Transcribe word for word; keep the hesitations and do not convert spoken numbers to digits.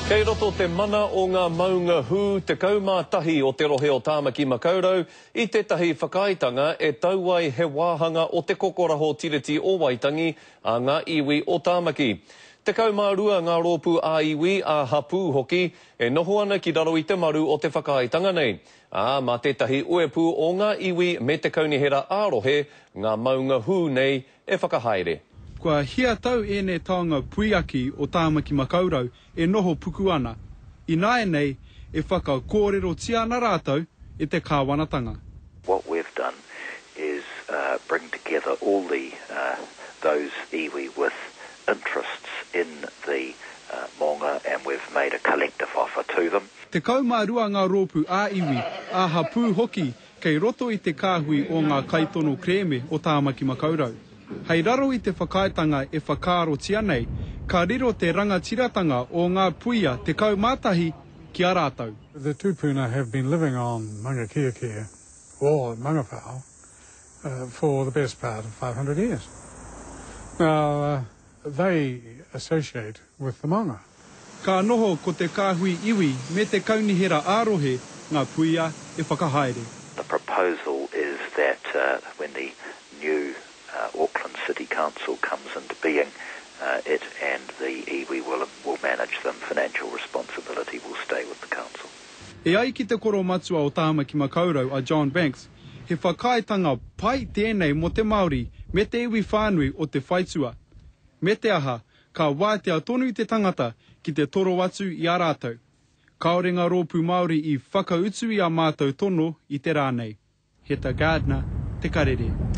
Kei roto te mana o ngā maunga hū te kaumātahi o te rohe o Tāmaki Makaurau i tētahi whakaaitanga e tau ai he wāhanga o te kokoraho tiriti o Waitangi a ngā iwi o Tāmaki. Te kaumārua ngā rōpū a iwi a hapū hoki e noho ana ki raro i te maru o te whakaaitanga nei. Ā, mā tētahi uepū o ngā iwi me te kaunihera ārohe, ngā maunga hū nei e whakahaere. Kua hia tau e ne taonga puiaki o Tāmaki Makaurau e noho puku ana. I nae nei e whaka kōrero tia ana rātou e te kāwanatanga. What we've done is uh, bring together all the uh, those iwi with interests in the uh, monga, and we've made a collective offer to them. Te kaumārua ngā rōpū a iwi a hapū hoki kei roto i te kāhui o ngā kaitono kreme o Tāmaki Makaurau. Hei raro i te whakaetanga e whakaaro tia nei, ka riro te rangatiratanga o ngā puia te kaumātahi ki a rātou. The tūpuna have been living on mangakiakia, or mangawhao, uh, for the best part of five hundred years. Now, uh, they associate with the manga. Ka noho ko te kāhui iwi me te kaunihera ārohe ngā puia e whakahaere. The proposal is that uh, when the new uh, Auckland City Council comes into being, uh, it and the iwi will, will manage them. Financial responsibility will stay with the council. E ai ki te koro matua o Tāmaki Makaurau a John Banks, he whakaetanga pai tēnei mo te Māori me te iwi whānui o te whaitua. Me te aha, ka wātea tonu i te tangata ki te toro atu i a rātou. Kaore ngā rōpū Māori i whakautu i a mātou tono i te rānei. He ta Gardner, Te Karere.